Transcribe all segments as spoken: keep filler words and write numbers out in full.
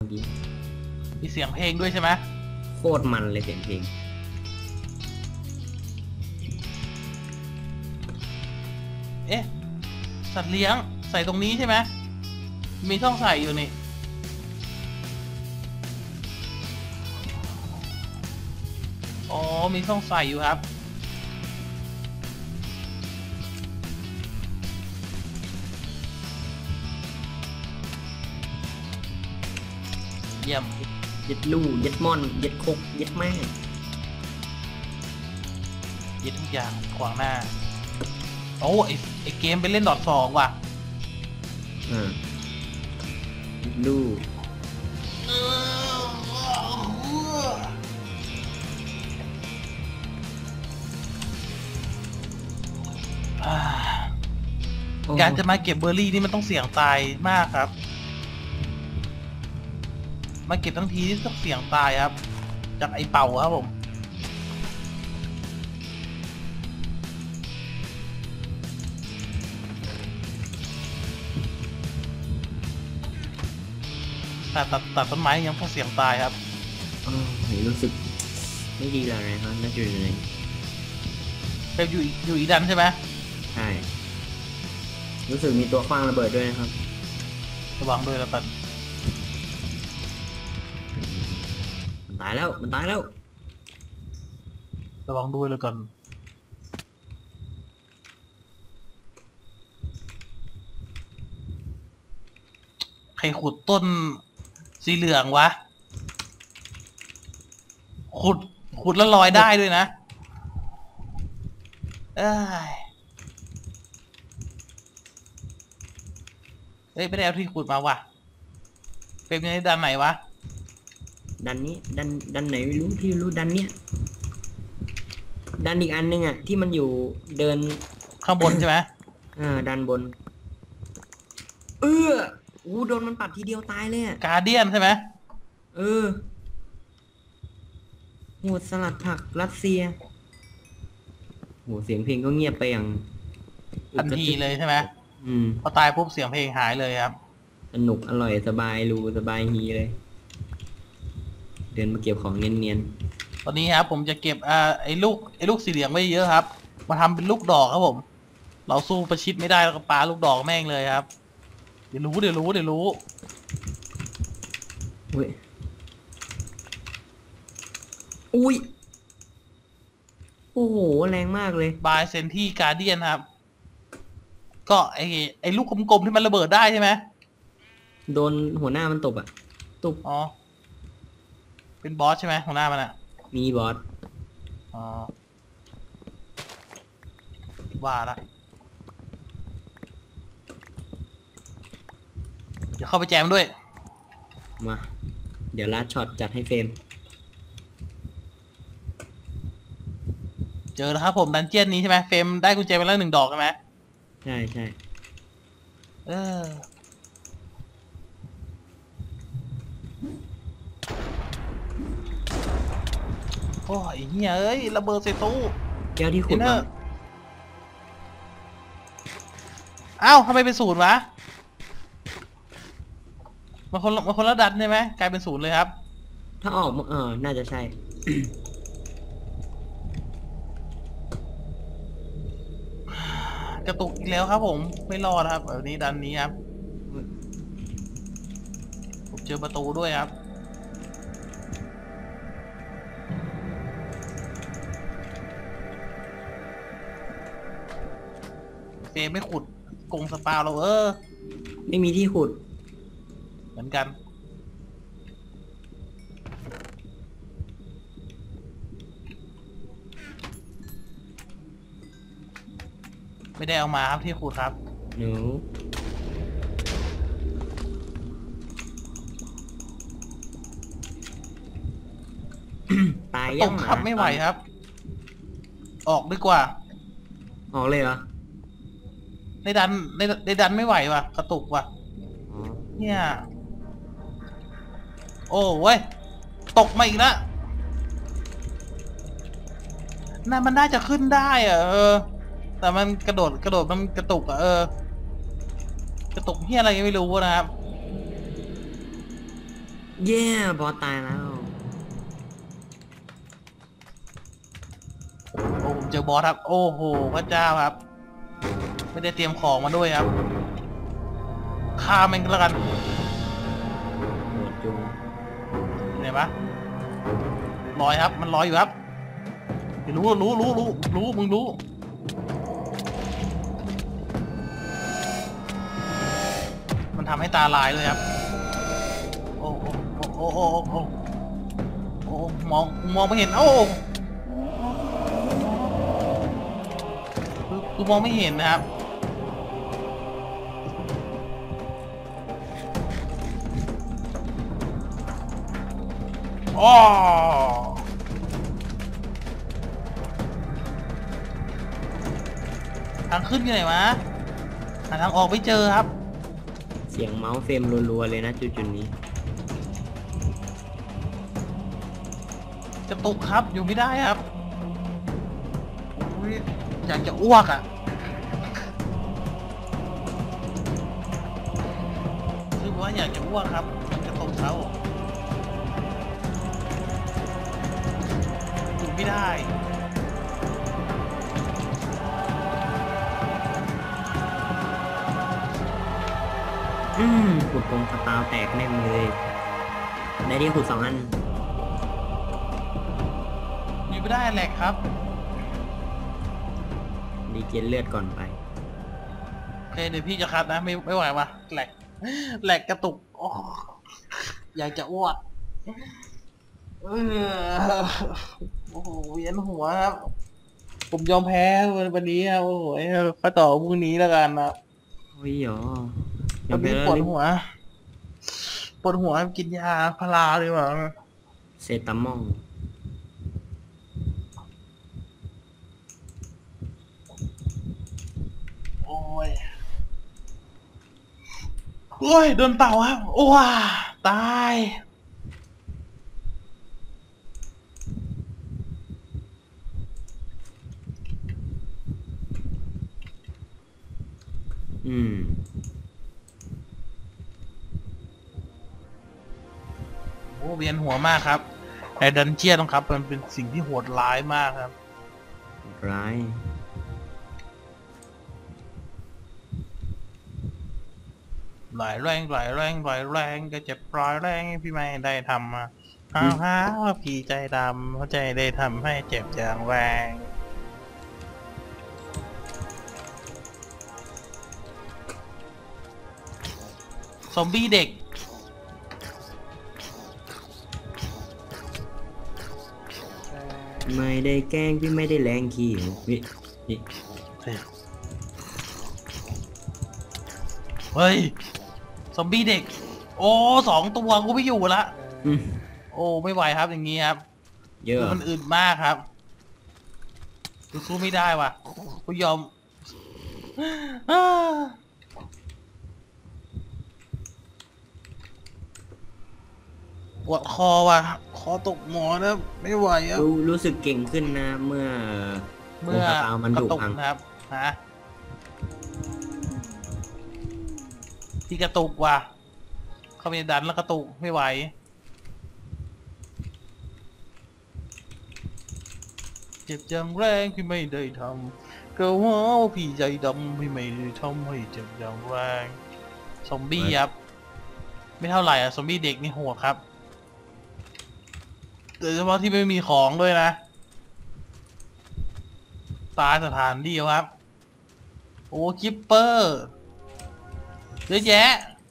มื่อกี้มีเสียงเพลงด้วยใช่ไหมโคตรมันเลยเสียงเพลงเอ๊ะสัตว์เลี้ยงใส่ตรงนี้ใช่ไหมมีช่องใส่อยู่นี่อ๋อมีช่องใส่อยู่ครับเยี่ยมยึดลู่ยึดม่อนยึดคกยึดแม่ยึดทุกอย่างขวางหน้าโอ้ไอไอเกมไปเล่นดอทสองว่ะอ่ายึดลู่การจะมาเก็บเบอร์รี่นี่มันต้องเสี่ยงตายมากครับมาเก็บทั้งทีที่ต้องเสี่ยงตายครับจากไอเป่าครับผมแต่ตัดตัดต้นไม้ยังต้องเสี่ยงตายครับอ๋อรู้สึกไม่ดีเลยนะครับน่าจะอยู่ไหนเป็นอยู่อยู่อีดันใช่ไหมใช่รู้สึกมีตัวขว้างระเบิดด้วยนะครับระวังด้วยแล้วกันมันตายแล้วมันตายแล้วระวังด้วยแล้วกันใครขุดต้นสีเหลืองวะขุดขุดแล้วลอยได้ด้วยนะเอ้ยเอ้ยไม่ได้เอาที่ขุดมาว่ะเป็นในด้านไหนวะดันนี้ดันดันไหนไม่รู้ที่รู้ดันเนี้ยดันอีกอันนึงอ่ะที่มันอยู่เดินข้างบนใช่ไหมอ่าดันบนเอออู้โดนมันปัดทีเดียวตายเลยอ่ะการเดียนใช่ไหมเออโหดสลัดผักรัสเซียโหเสียงเพลงก็เงียบไปอย่างทันทีเลยใช่ไหมอืมพอตายปุ๊บเสียงเพลงหายเลยครับสนุกอร่อยสบายรูสบายฮีเลยเดินมาเก็บของเนียนๆตอนนี้ครับผมจะเก็บอ่าไอ้ลูกไอ้ลูกสีเหลืองไว้เยอะครับมาทำเป็นลูกดอกครับผมเราสู้ประชิดไม่ได้เราก็ปาลูกดอกแม่งเลยครับเดี๋ยวรู้เดี๋ยวรู้เดี๋ยวรู้อุ้ยอุ้ยโอ้โหแรงมากเลยบายเซนที่การเดียนครับก็ไอไอลูกกลมๆที่มันระเบิดได้ใช่ไหมโดนหัวหน้ามันตบอ่ะตบอ๋อเป็นบอสใช่ไหมหัวหน้ามันอ่ะมีบอสอ๋อว่าละเดี๋ยวเข้าไปแจมด้วยมาเดี๋ยวลัดช็อตจัดให้เฟรมเจอแล้วครับผมดันเจี้ยนนี้ใช่ไหมเฟรมได้กุญแจไปแล้วหนึ่งดอกใช่ไหมใช่ใช่เออโอ้ยเฮียเอ้ยระเบิดใส่ตู้แก้วที่ขุดมาอ้าวทำไมเป็นศูนย์วะมาคนมาคนละดันใช่ไหมกลายเป็นศูนย์เลยครับถ้าออกเออน่าจะใช่กระตุกอีกแล้วครับผมไม่รอดครับแบบนี้ดันนี้ครับผมเจอประตูด้วยครับเฟรมไม่ขุดกงสปาวเราเออไม่มีที่ขุดเหมือนกันไม่ได้เอามาครับที่ขุดครับหนูตายยังครับไม่ไหวครับออกดีกว่าออกเลยเหรอในดันในในดันไม่ไหวว่ะกระตุกว่ะเนี่ยโอ้เว้ยตกมาอีกแล้วน่ามันน่าจะขึ้นได้อะเออแต่มันกระโดดกระโดดมันกระตุกอะเออกระตุกเฮียอะไรไม่รู้นะครับเย้บอสตายแล้วโอ้ผมเจอบอสครับโอ้โหพระเจ้าครับไม่ได้เตรียมของมาด้วยครับฆ่ามันก็แล้วกันโหดจุงเห็นปะลอยครับมันลอยอยู่ครับรู้รู้รู้รู้รู้มึงรู้มันทำให้ตาลายเลยครับโอ้โอ้โอ้โอ้โอ้โอ้โอ้มองมองไม่เห็นโอ้คือคือมองไม่เห็นนะครับอ๋อทางขึ้นอยู่ไหนวะหาทางออกไม่เจอครับเสียงเมาส์เฟรมรัวๆเลยนะจุดจุดนี้จะตกครับอยู่ไม่ได้ครับอุ๊ยอยากจะอ้วกอ่ะคือว่าอยากจะอ้วกครับจะตกเขาอยู่ไม่ได้อืมขุดตรงสตาวแตกแน่นเลย ได้ที่ขุดสองอันอยู่ไม่ได้แหลกครับดีเจนเลือดก่อนไปโอเคเดี๋ยวพี่จะคัดนะไม่ไม่ไหววะแหลกแหลกกระตุกโอ้อยากจะอ้วกเออโอ้โหเวียนหัวครับผมยอมแพ้วันนี้ครับโอ้โหข้าต่อพรุ่งนี้แล้วกันนะโอ้ยหรอตอนนี้ปวดหัวปวดหัวกินยาพาราเลยว่ะเซตามองโอ้ยโอ้ยโดนเต่าครับโอ้ว้าตายอืมโอ้เวียนหัวมากครับในดันเจียนครับมันเป็นสิ่งที่โหดร้ายมากครับร้ายหลายแรงหลายแรงหลายแรงก็เจ็บปลายแรงพี่ไม่ได้ทำมาอ้าวฮะว่าพี่ใจดำเพราะใจได้ทำให้เจ็บอย่างแรงซอมบี้เด็กไม่ได้แกล้งพี่ไม่ได้แรงขี้นี่นี่เฮ้ย ซอมบี้เด็ก โอ้สองตัวกูไม่อยู่ละอืมโอ้ไม่ไหวครับอย่างนี้ครับเยอะมันอึดมากครับกูสู้ไม่ได้ว่ะกูยอมปวดคอว่ะ คอตกหมอนนะไม่ไหวครับรู้รู้สึกเก่งขึ้นนะ เมื่อเมื่อวงสตาวมันกระดุตุกพังนะครับฮะที่กระตุกว่ะ เข้าไปในดันแล้วกระตุกไม่ไหว เจ็บอย่างแรงพี่ไม่ได้ทำก็ว่าพี่ใจดำพี่ไม่ได้ทำให้เจ็บอย่างแรงซอมบี้ครับ ไม่เท่าไหร่อ่ะซอมบี้เด็กนี่โหดครับโดยเฉพาะที่ไม่มีของด้วยนะ ตายสถานเดียวครับ โอ้คิปเปอร์เยอะแยะ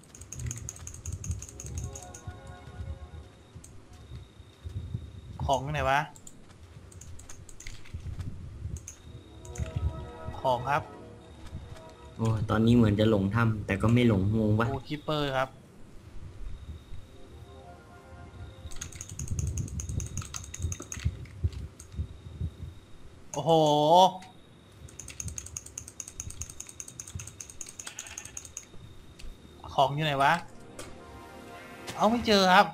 ของไหนวะ ของครับโอ้ตอนนี้เหมือนจะหลงถ้ำแต่ก็ไม่หลงงงปะโอ้คิปเปอร์ครับ โอ้โห ของอยู่ไหนวะ เอาไม่เจอครับ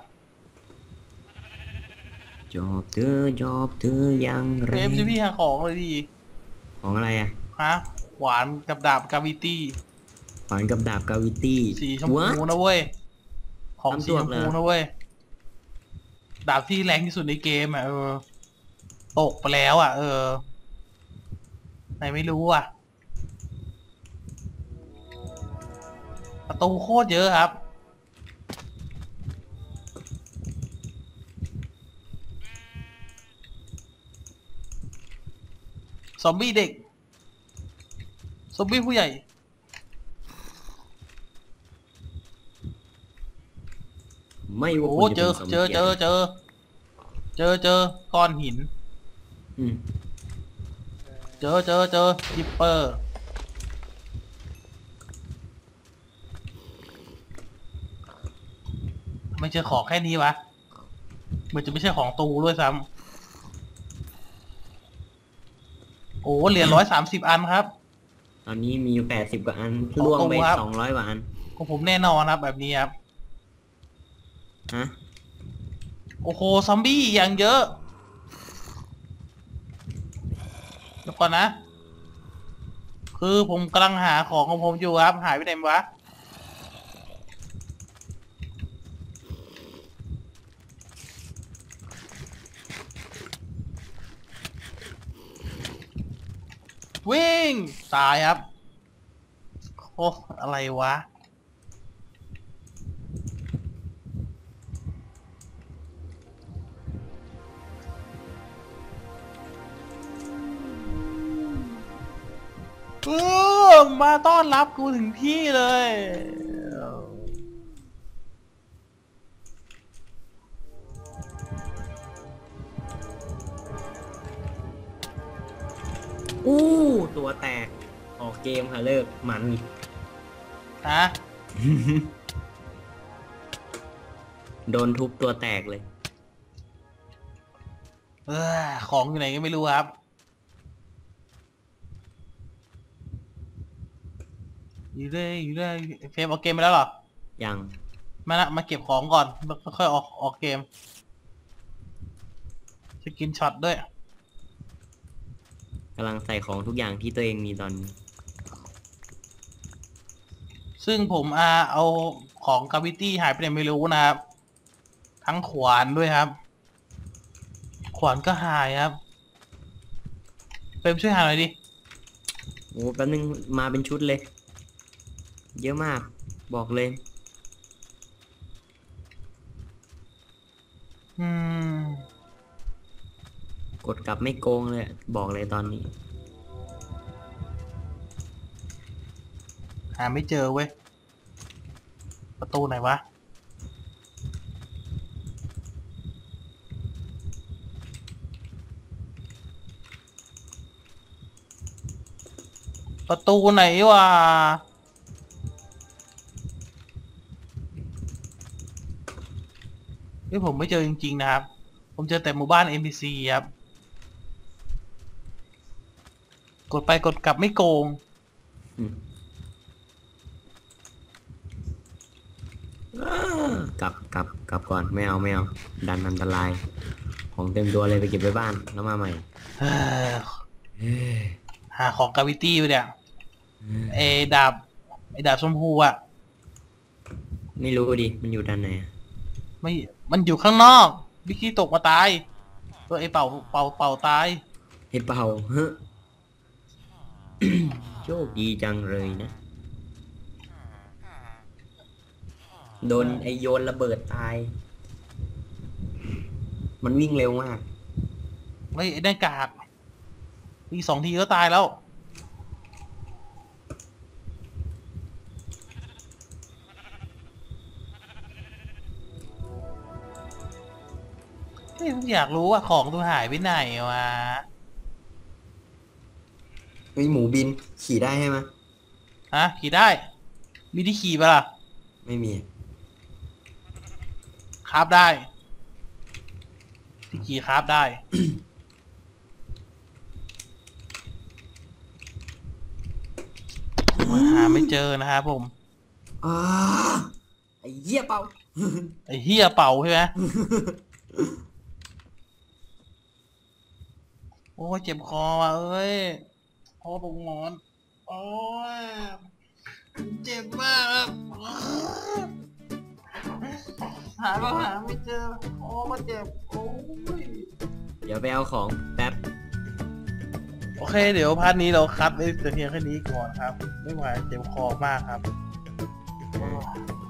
จอบเธอจอบเธอยังแรเอฟงจะพี่หาของเลยดีของอะไรอ่ะฮะหวานกับดาบกาวิตี้ขวานกับดาบกาวิตี้สีชมพู What? นะเว้ย ของทำสีตัวชมเหรพูอนะเว้ยดาบที่แรงที่สุดในเกมอ่ะเออตกไปแล้วอ่ะ เออไหนไม่รู้อ่ะประตูโคตรเยอะครับซอมบี้เด็กซอมบี้ผู้ใหญ่ไม่ว่าโอ้คุณเจจะอเป็นซอมเจอบี้เจอเจอเจอเจอก้อนหินอืมเจอเจอเจอดิปเปอร์ไม่ใช่ของแค่นี้วะมันจะไม่ใช่ของตูด้วยซ้ำโอ้เหรียญร้อยสามสิบอันครับตอนนี้มีอยู่แปดสิบกว่าอันของล่วงไปตู้ครับสองร้อยกว่าอันของผมแน่นอนครับแบบนี้ครับฮะโอ้โหซอมบี้อย่างเยอะเดี๋ยวก่อนนะ คือผมกำลังหาของของผมอยู่ครับหายไปไหนวะวิ่งตายครับโอ้อะไรวะเออมาต้อนรับกูถึงที่เลยอู้ตัวแตก ออกเกมค่ะเลิกมันฮะโดนทุบตัวแตกเลยเออของอยู่ไหนก็ไม่รู้ครับอยู่เลยอยู่เลยเฟรมออกเกมไปแล้วเหรอยังมาละมาเก็บของก่อนแล้วค่อยออกออกเกมสกินช็อตด้วยกำลังใส่ของทุกอย่างที่ตัวเองมีตอนนี้ซึ่งผมอาเอาของกาวิตี้หายไปไหนไม่รู้นะครับทั้งขวานด้วยครับขวานก็หายครับเฟรมช่วยหาหน่อยดิโอ้แป๊บนึงมาเป็นชุดเลย เยอะมาก บอกเลยอืมกดกลับไม่โกงเลย บอกเลยตอนนี้หาไม่เจอเว้ยประตูไหนวะประตูไหนวะเฮ้ยผมไม่เจอจริงๆนะครับผมเจอแต่หมู่บ้าน เอ็น พี ซี ครับกดไปกดกลับไม่โกงอืมกลับกลับกลับก่อนไม่เอาไม่เอาดันอันตราย ของเต็มตัวเลยไปเก็บไว้บ้านแล้วมาใหม่เอ้อเฮ้ยหาของกาวิตี้ไปเนี่ยไอ้ดาบไอ้ดาบชมพูอะไม่รู้ดิมันอยู่ด้านไหนอะไม่มันอยู่ข้างนอกวิกกี้ตกมาตายตัวไอ้เป่าเป่าเป่าตายให้เป่าฮะ โชคดีจังเลยนะ โดนไอโยนระเบิดตาย มันวิ่งเร็วมากเฮ้ยไอ้ได้กากอีกสองทีก็ตายแล้วเฮ้ยผมอยากรู้ว่าของตัวหายไปไหนวะมีหมูบินขี่ได้ใช่ไหมฮะขี่ได้ มีที่ขี่ปะล่ะไม่มีคราฟได้ที่ขี่คราฟได้ หาไม่เจอนะครับผมอ้าไอ้เหี้ยเป่าไอ้เฮียเป่าใช่ไหม โอ้ยเจ็บคอว่ะเอ้ยคอตรงหมอนโอ้ยเจ็บมากครับหาก็หาไม่เจอโอ้ก็เจ็บโอ้ยเดี๋ยวไปเอาของแป๊บโอเคเดี๋ยวพาร์ทนี้เราคัดไว้แต่เพียงแค่นี้ก่อนครับไม่ไหวเจ็บคอมากครับ